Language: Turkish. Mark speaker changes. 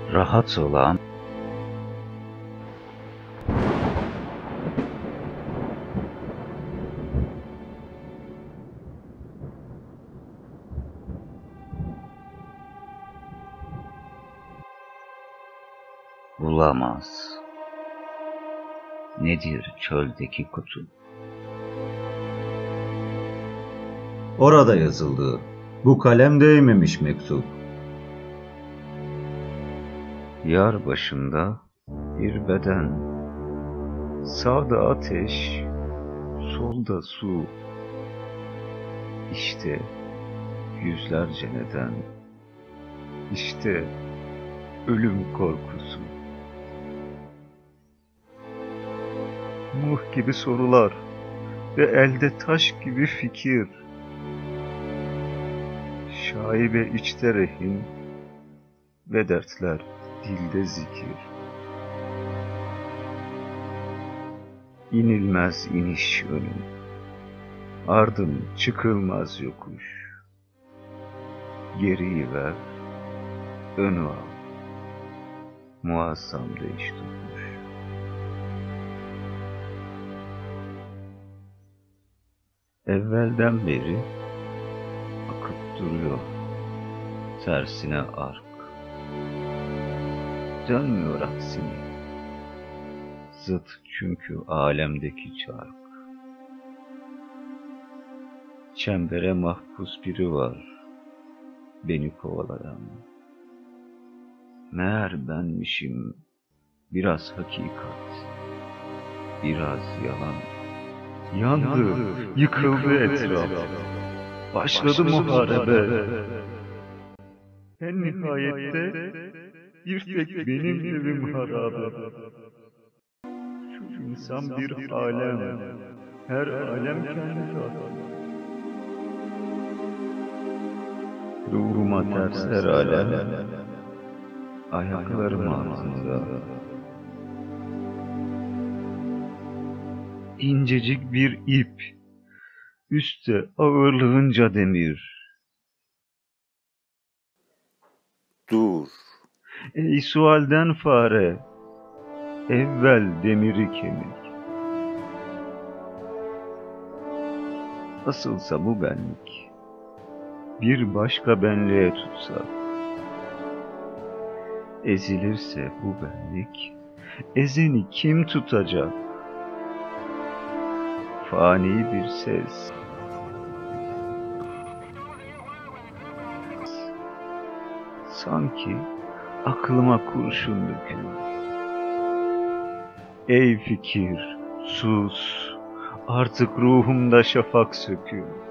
Speaker 1: Rahat olan, bulamaz. Nedir çöldeki kutu?
Speaker 2: Orada yazıldı, bu kalem değmemiş mektup.
Speaker 1: Yar başında bir beden, sağda ateş, solda su. İşte yüzlerce neden, işte ölüm korkusu. Muh gibi sorular ve elde taş gibi fikir. Şaibe içte rehin ve dertler dilde zikir. İnilmez iniş önüm, ardın çıkılmaz yokuş. Geriyi ver, önü al, muazzam değiş tokuş. Evvelden beri akıp duruyor tersine ark. Dönmüyor aksine, zıt çünkü alemdeki çark. Çembere mahpus biri var, beni kovalayan. Meğer benmişim biraz hakikat, biraz yalan. Yandı, yıkıldı etraf, başladı muharebe. En nihayette bir tek benim evim harabe. Şu insan bir alem, her alem kendi tahtında. Ruhuma ters her alem, ayaklarım altında. İncecik bir ip, üstte ağırlığınca demir.
Speaker 3: Dur.
Speaker 1: Ey sualden fare, evvel demiri kemik. Nasılsa bu benlik bir başka benliğe tutsa, ezilirse bu benlik ezeni kim tutacak? Fani bir ses, sanki aklıma kurşun döküyor. Ey fikir, sus, artık ruhumda şafak söküyor.